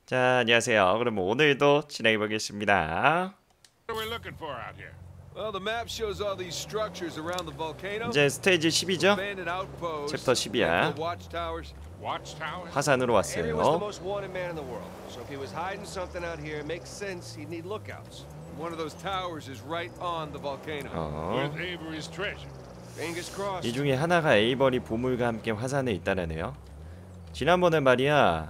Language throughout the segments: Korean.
자, 안녕하세요. 그럼 오늘도 진행해 보겠습니다. What are we looking for out here? Well, the map shows all these structures around the volcano. 이제 스테이지 10이죠? Abandoned outposts, 챕터 10이야. the watchtowers. Watchtowers? 화산으로 Avery was the 왔어요. most wanted man in the world, so if he was hiding something out here, it makes sense he'd need lookouts. One of those towers is right on the volcano. With Avery's treasure. Fingers crossed. 이 중에 하나가 에이버리 보물과 함께 화산에 있다라네요. 지난번에 말이야,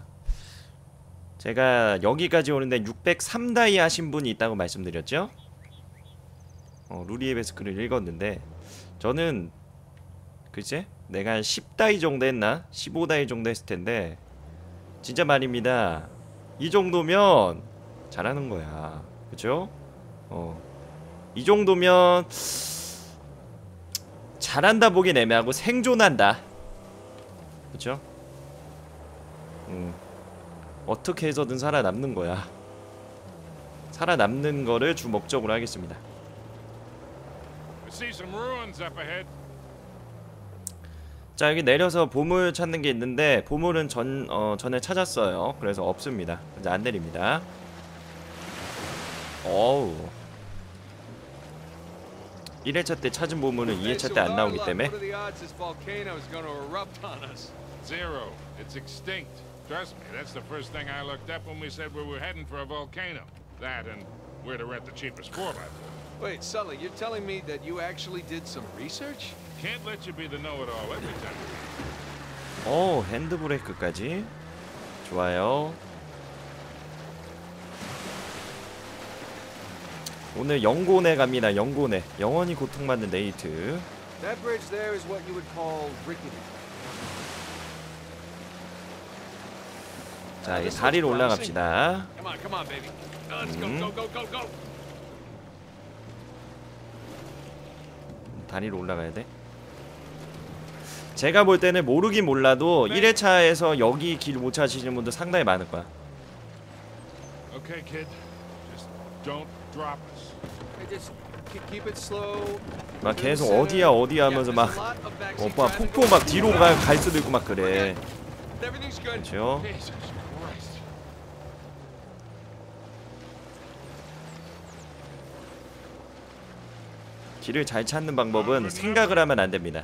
제가 여기까지 오는데 603다이 하신 분이 있다고 말씀드렸죠? 루리앱에서 글을 읽었는데 저는 글쎄 내가 한 10다이 정도 했나? 15다이 정도 했을 텐데 진짜 말입니다. 이 정도면 잘하는 거야. 그쵸? 이 정도면 잘한다 보긴 애매하고 생존한다. 그쵸? 어떻게 해서든 살아남는 거야. 살아남는 거를 주 목적으로 하겠습니다. I see some ruins up ahead. 자, 여기 내려서 보물 찾는 게 있는데 보물은 전에 찾았어요. 그래서 없습니다. 이제 안 내립니다. 어우, 1회차 때 찾은 보물은 2회차 때 안 나오기 때문에. What are the odds this volcano is going to erupt on us? Zero. It's extinct. Trust me, that's the first thing I looked up when we said we were heading for a volcano. That and where to rent the cheapest 4x4. Wait, Sully, you're telling me that you actually did some research? Can't let you be the know-it-all every time. 핸드브레이크까지 좋아요. 오늘 영곤에 갑니다. 영곤에 영원히 고통받는 네이트. That bridge there is what you would call rickety. 자, 이 다리로 올라갑시다. Come on, baby. Let's go. 다리로 올라가야 돼. 제가 볼 때는 모르긴 몰라도 1회차에서 여기 길 못 찾으시는 분들 상당히 많을 거야. Okay, kid. Just don't drop us. Hey, just keep it slow. 막 계속 어디야 하면서 막 오빠 폭포 막 뒤로 갈 수도 있고 막 그래. Everything's good. 그렇죠? Jesus Christ. 길을 잘 찾는 방법은 생각을 하면 안 됩니다.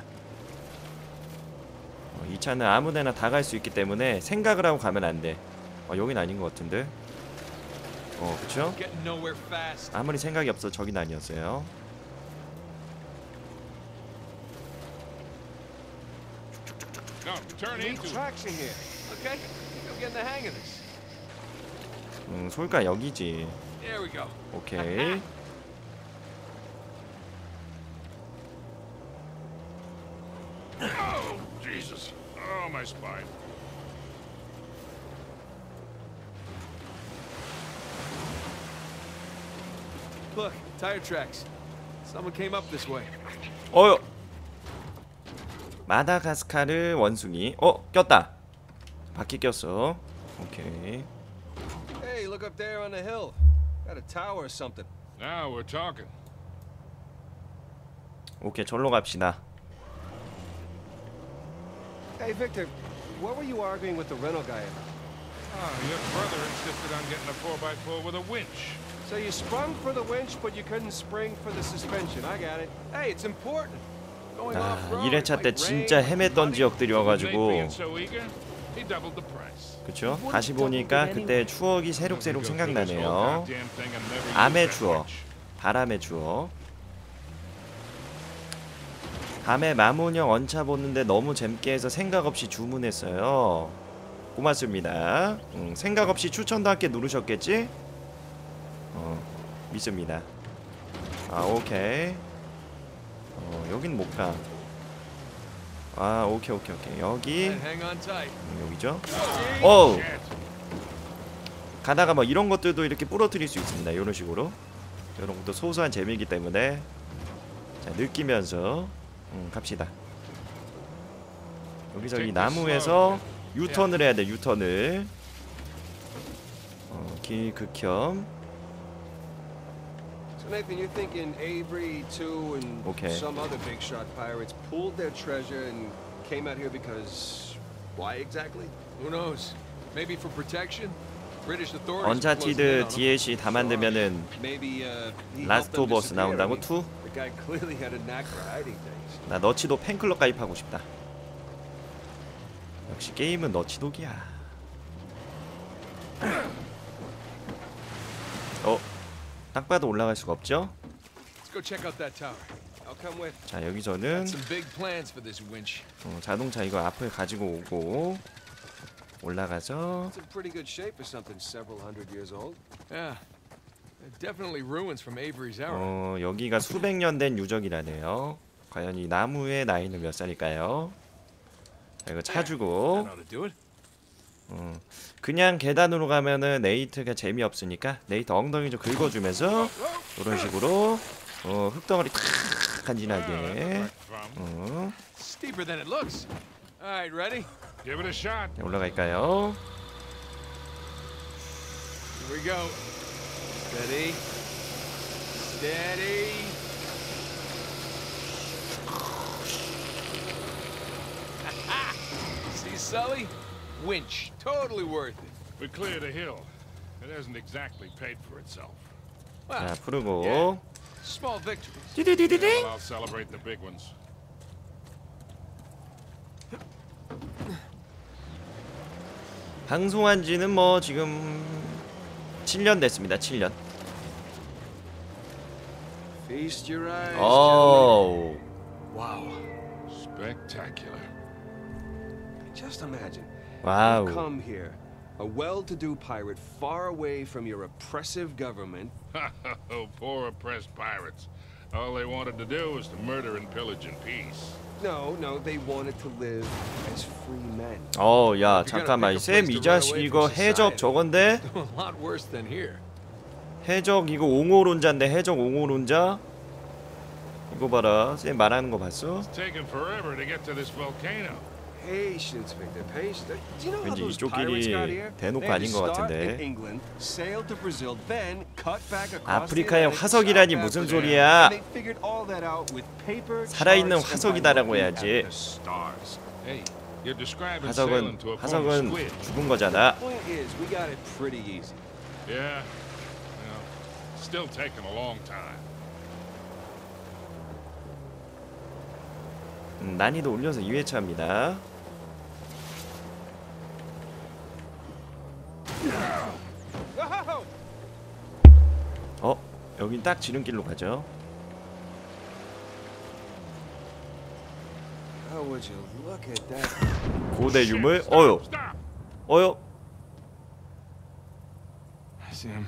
이 차는 아무데나 다 갈 수 있기 때문에 생각을 하고 가면 안 돼. 여긴 아닌 것 같은데. 그쵸? Getting nowhere fast. 아무리 생각이 없어 저긴 아니었어요. No, turn Need into it. traction here. Okay, I'm getting the hang of this. 솔까 여기지. There we go. 오케이. Oh, Jesus. Oh, my spine. Look, tire tracks. Someone came up this way. 마다가스카르 원숭이. 꼈다. 바퀴 꼈어. 오케이. Hey, look up there on the hill. Got a tower or something. Now we're talking. 오케이, 절로 갑시다. Hey, Victor, what were you arguing with the rental guy about? Your brother insisted on getting a 4x4 with a winch. So you sprung for the winch, but you couldn't spring for the suspension. I got it. Hey, it's important. Going off-road, 1회차 때 like 진짜 rain, 헤맸던 muddy. Nate 지역들이어가지고 being so eager, he doubled the price. 그쵸? 다시 보니까 그때 추억이 새록새록 생각나네요. 암의 추억, 바람의 추억. 밤에 마모형 언차 보는데 너무 재밌게 해서 생각 없이 주문했어요. 고맙습니다. 생각 없이 추천도 함께 누르셨겠지? 믿습니다. 오케이. 여긴 못 가. 오케이. 여기 Hang on tight. 여기죠? 어우, 가다가 뭐 이런 것들도 이렇게 부러뜨릴 수 있습니다. 이런 식으로. 이런 것도 소소한 재미이기 때문에 자, 느끼면서 갑시다. 여기서 이 나무에서 유턴을 해야 돼. 유턴을. 길 극혐. So Nathan, you're thinking Avery, too, and Okay. some other big shot pirates pooled their treasure and came out here because why exactly? Who knows? Maybe for protection? British authorities are closing in 언차티드 on him. DLC 다 만들면은 Maybe he helped 라스트 them 오브 어스 disappear. 나온다고? I mean, 2? the guy clearly had a knack for hiding things. 나 너치도 팬클럽 가입하고 싶다. 역시 게임은 너치독이야. 딱 봐도 올라갈 수가 없죠? Let's go check out that tower. I'll come with. 자, 여기서는 Got some big plans for this winch. 자동차 이거 앞을 가지고 오고 올라가서 It's in pretty good shape for something several hundred years old. Yeah. Definitely ruins from Avery's era. 여기가 수백 년 된 유적이라네요. 과연 이 나무의 나이는 몇 살일까요? 자, 이거 차 주고 That ought to do it. 그냥 계단으로 가면은 네이트가 재미없으니까 네이트 엉덩이 좀 긁어주면서 이런 식으로 흙덩어리 탁 간지나게 Steeper than it looks. All right, ready? Give it a shot. 올라갈까요? Here we go. Steady. Steady. See, Sully? Winch. Totally worth it. We cleared a hill. It hasn't exactly paid for itself. 자, Well, 푸르고 small victories. 띠디디디디. Well, I'll celebrate the big ones. 방송한 지는 뭐 지금 7년 됐습니다. 7년. Feast your eyes. 오. Wow. Spectacular. gentlemen. Just imagine. 와우. Come here, a well-to-do pirate far away from your oppressive government. Oh, poor oppressed pirates. All they wanted to do was to murder and pillage in peace. No, they wanted to live as free men. 야, 잠깐만. 쌤, 이 자식 이거 해적 저건데? A lot worse than here. 해적 이거 옹호론자인데 해적 옹호론자? 이거 봐라. 쌤 말하는 거 봤어? It's taken forever to get to this volcano. Patience, Victor, patience. Do you know how 왠지 those 이쪽 pirates 길이 got here? 대놓고 They had 아닌 to 것 start 같은데. in England, sail to Brazil, then cut back across 아프리카의 the Atlantic, 화석이라니 South 무슨 Africa, 소리야? and they figured all that out with paper, 살아있는 charts, and 화석이다라고 by 해야지. looking at the stars. Hey, you're describing sailing to a former 화석은 squid. 죽은 거잖아. Point is, we got it pretty easy. Yeah. Well, still taking a long time. 난이도 올려서 2회차입니다. 여긴 딱 지름길로 가죠. How would you look at that? 고대 유물. Stop! 어여. I see him.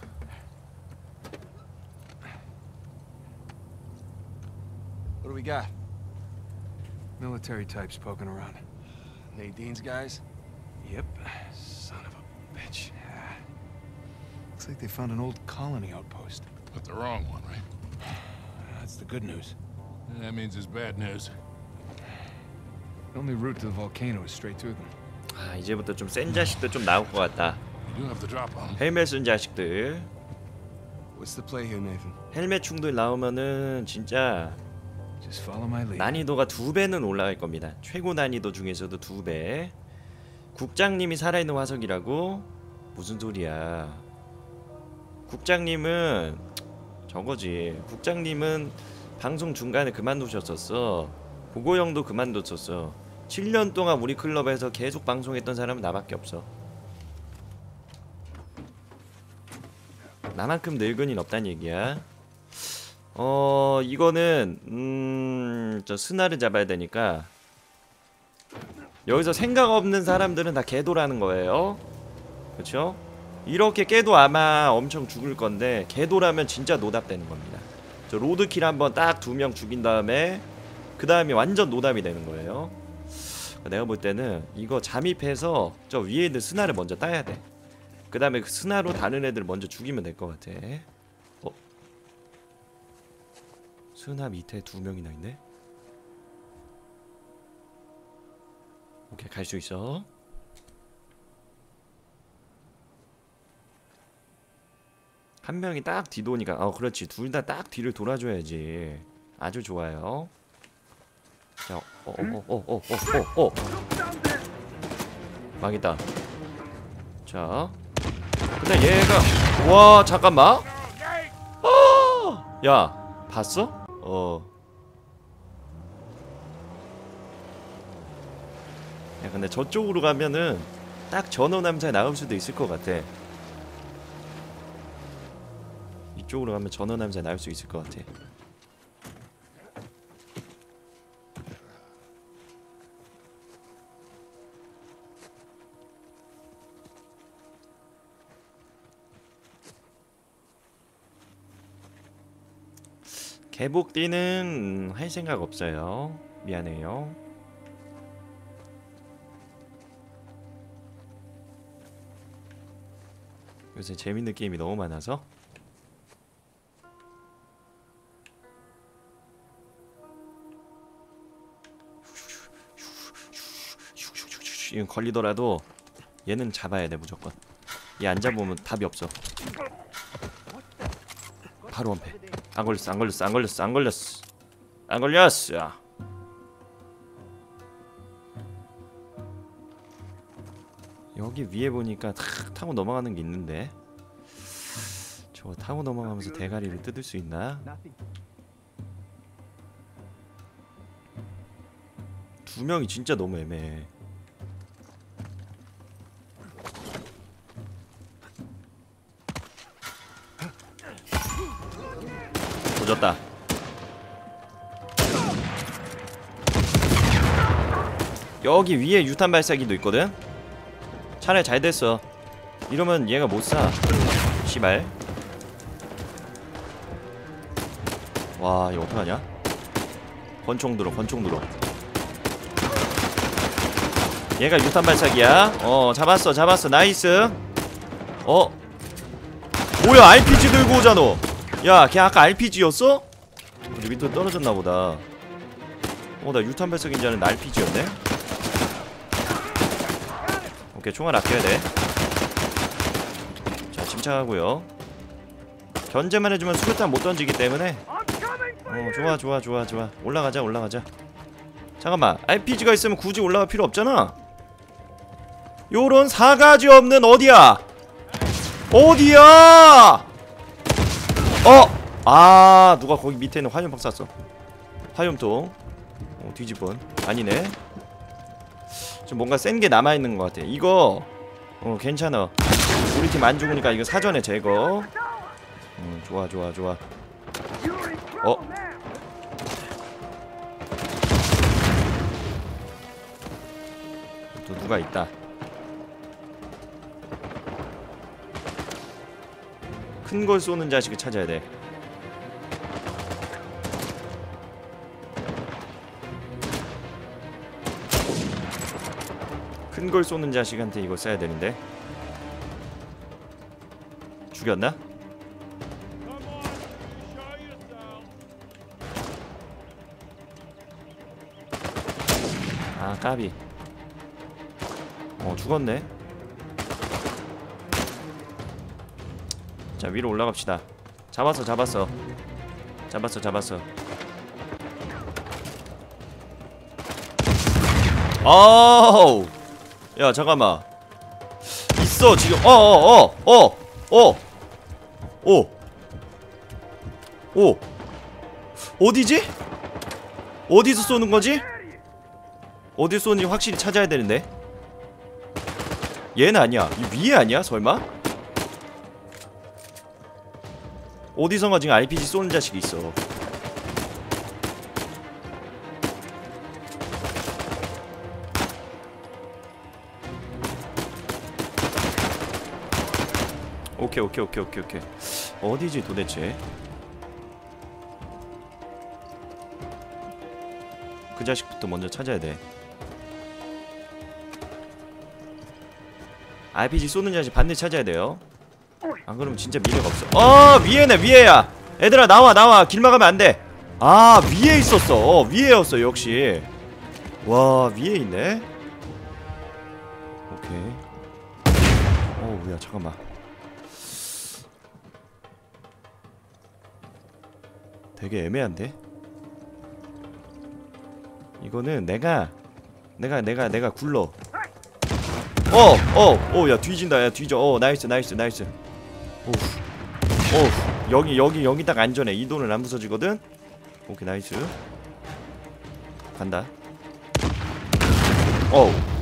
What do we got? Military types poking around. Nadine's guys? Yep. Son of a bitch. Looks like they found an old colony outpost. But the wrong one, right? That's the good news. That means it's bad news. The only route to the volcano is straight through them. 아, 이제부터 좀 센 자식들 좀 나올 것 같다. You do have the drop on 'em. 헬멧 쓴 자식들. What's the play here, Nathan? 헬멧 충돌 나오면은 진짜 Just follow my lead. 난이도가 2배는 올라갈 겁니다. 최고 난이도 중에서도 2배. 국장님이 살아있는 화석이라고? 무슨 소리야. 국장님은 저거지. 국장님은 방송 중간에 그만두셨었어. 보고형도 그만뒀었어. 7년 동안 우리 클럽에서 계속 방송했던 사람은 나밖에 없어. 나만큼 늙은이는 없단 얘기야. 이거는 저 스나를 잡아야 되니까 여기서 생각 없는 사람들은 다 개도라는 거예요. 그렇죠? 이렇게 깨도 아마 엄청 죽을 건데 개도라면 진짜 노답되는 겁니다. 저 로드킬 한번 딱 2명 죽인 다음에 그 다음에 완전 노답이 되는 거예요. 내가 볼 때는 이거 잠입해서 저 위에 있는 스나를 먼저 따야 돼. 그 다음에 그 스나로 다른 애들 먼저 죽이면 될 것 같아. 스나 밑에 2명이나 있네. 오케이, 갈 수 있어. 한 명이 딱 뒤도니까 그렇지. 둘 다 딱 뒤를 돌아줘야지. 아주 좋아요. 자, 망했다. 자, 근데 얘가 와 잠깐만. 야 봤어? 야 근데 저쪽으로 가면은 딱 전원함자 나올 수도 있을 것 같아. 이쪽으로 가면 전원함자 나올 수 있을 것 같아. 개복띠는 할 생각 없어요. 미안해요. 요새 재밌는 게임이 너무 많아서. 이건 걸리더라도 얘는 잡아야 돼 무조건. 얘 안 잡으면 답이 없어. 바로 원패. 안 걸렸어 안 걸렸어 안 걸렸어 안 걸렸어 안 걸렸어. 야. 여기 위에 보니까 탁 타고 넘어가는 게 있는데 저거 타고 넘어가면서 대가리를 뜯을 수 있나? 두 명이 진짜 너무 애매해. 조졌다. 여기 위에 유탄 발사기도 있거든? 차라리 잘 됐어. 이러면 얘가 못 쏴. 씨발. 와 이거 어떡하냐? 권총 들어 권총 들어. 얘가 유탄 발사기야. 잡았어 잡았어 나이스. 뭐야 RPG 들고 오잖아. 야 걔 아까 RPG였어? 우리 밑으로 떨어졌나보다. 나 유탄 발사기인 줄 알았는데 RPG였네? 오케이 총알 아껴야 돼. 자 침착하고요. 견제만 해주면 수류탄 못 던지기 때문에 좋아 좋아 좋아 좋아. 올라가자 올라가자. 잠깐만 RPG가 있으면 굳이 올라갈 필요 없잖아. 요런 사가지 없는 어디야? 어디야? 누가 거기 밑에 있는 화염병 쐈어. 화염통. 뒤집은 아니네. 좀 뭔가 센 게 남아있는 것 같아. 이거 괜찮아. 우리 팀 안 죽으니까 이거 사전에 제거. 좋아 좋아 좋아. 또 누가 있다. 큰 걸 쏘는 자식을 찾아야 돼. 큰 걸 쏘는 자식한테 이거 써야 되는데. 죽였나? 아 까비. 죽었네. 자 위로 올라갑시다. 잡았어 잡았어 잡았어 잡았어. 아우 야 잠깐만 있어 지금. 어디지? 어디서 쏘는 거지? 어디서 쏘는지 확실히 찾아야 되는데. 얘는 아니야. 이 위에 아니야 설마? 어디선가 지금 RPG 쏘는 자식이 있어. 오케이 어디지 도대체? 그 자식부터 먼저 찾아야 돼. RPG 쏘는 자식 반드시 찾아야 돼요. 안 그러면 진짜 미래가 없어. 위에네 위에야. 얘들아 나와 길 막으면 안 돼. 위에 있었어. 위에였어 역시. 와 위에 있네. 오케이. 야 잠깐만. 되게 애매한데? 이거는 내가 굴러. 야 뒤진다. 야 뒤져. 나이스. 여기 딱 안전해. 이 돈은 안 부서지거든. 오케이 나이스. 간다.